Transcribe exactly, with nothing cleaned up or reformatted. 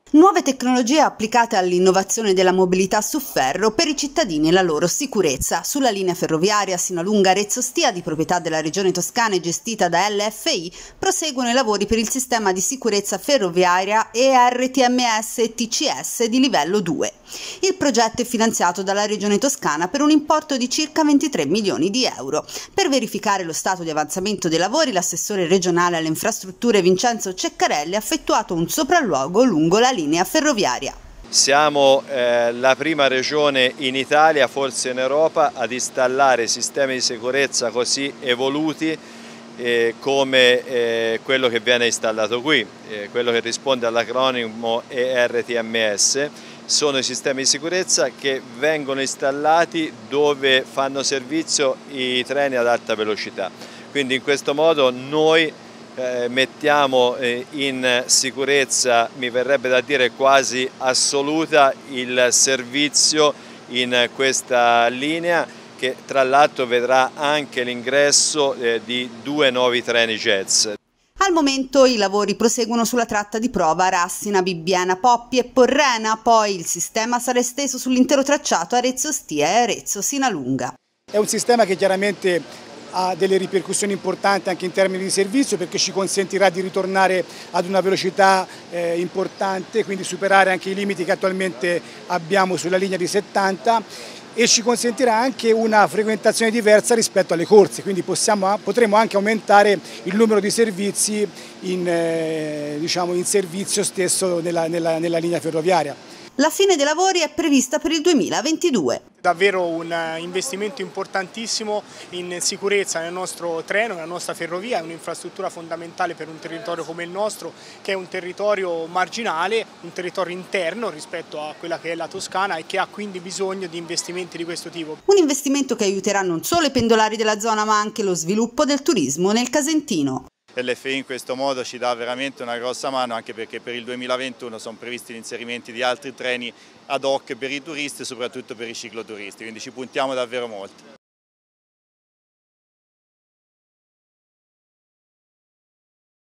Nuove tecnologie applicate all'innovazione della mobilità su ferro per i cittadini e la loro sicurezza. Sulla linea ferroviaria Sinalunga-Arezzo Stia, di proprietà della Regione Toscana e gestita da L F I, proseguono i lavori per il sistema di sicurezza ferroviaria E R T M S e T C S di livello due. Il progetto è finanziato dalla Regione Toscana per un importo di circa ventitré milioni di euro. Per verificare lo stato di avanzamento dei lavori, l'assessore regionale alle infrastrutture Vincenzo Ceccarelli ha effettuato un sopralluogo lungo la linea ferroviaria. Siamo eh, la prima regione in Italia, forse in Europa, ad installare sistemi di sicurezza così evoluti eh, come eh, quello che viene installato qui, eh, quello che risponde all'acronimo E R T M S. Sono i sistemi di sicurezza che vengono installati dove fanno servizio i treni ad alta velocità. Quindi in questo modo noi eh, mettiamo eh, in sicurezza, mi verrebbe da dire quasi assoluta, il servizio in questa linea, che tra l'altro vedrà anche l'ingresso eh, di due nuovi treni Jets. Al momento i lavori proseguono sulla tratta di prova Rassina, Bibbiena, Poppi e Porrena, poi il sistema sarà esteso sull'intero tracciato Arezzo Stia e Arezzo Sinalunga. È un sistema che chiaramente ha delle ripercussioni importanti anche in termini di servizio, perché ci consentirà di ritornare ad una velocità eh, importante, quindi superare anche i limiti che attualmente abbiamo sulla linea di settanta, e ci consentirà anche una frequentazione diversa rispetto alle corse, quindi possiamo, potremo anche aumentare il numero di servizi in, eh, diciamo, in servizio stesso nella, nella, nella linea ferroviaria. La fine dei lavori è prevista per il duemilaventidue. Davvero un investimento importantissimo in sicurezza nel nostro treno, nella nostra ferrovia, è un'infrastruttura fondamentale per un territorio come il nostro, che è un territorio marginale, un territorio interno rispetto a quella che è la Toscana e che ha quindi bisogno di investimenti di questo tipo. Un investimento che aiuterà non solo i pendolari della zona, ma anche lo sviluppo del turismo nel Casentino. L F I in questo modo ci dà veramente una grossa mano, anche perché per il duemilaventuno sono previsti gli inserimenti di altri treni ad hoc per i turisti e soprattutto per i cicloturisti, quindi ci puntiamo davvero molto.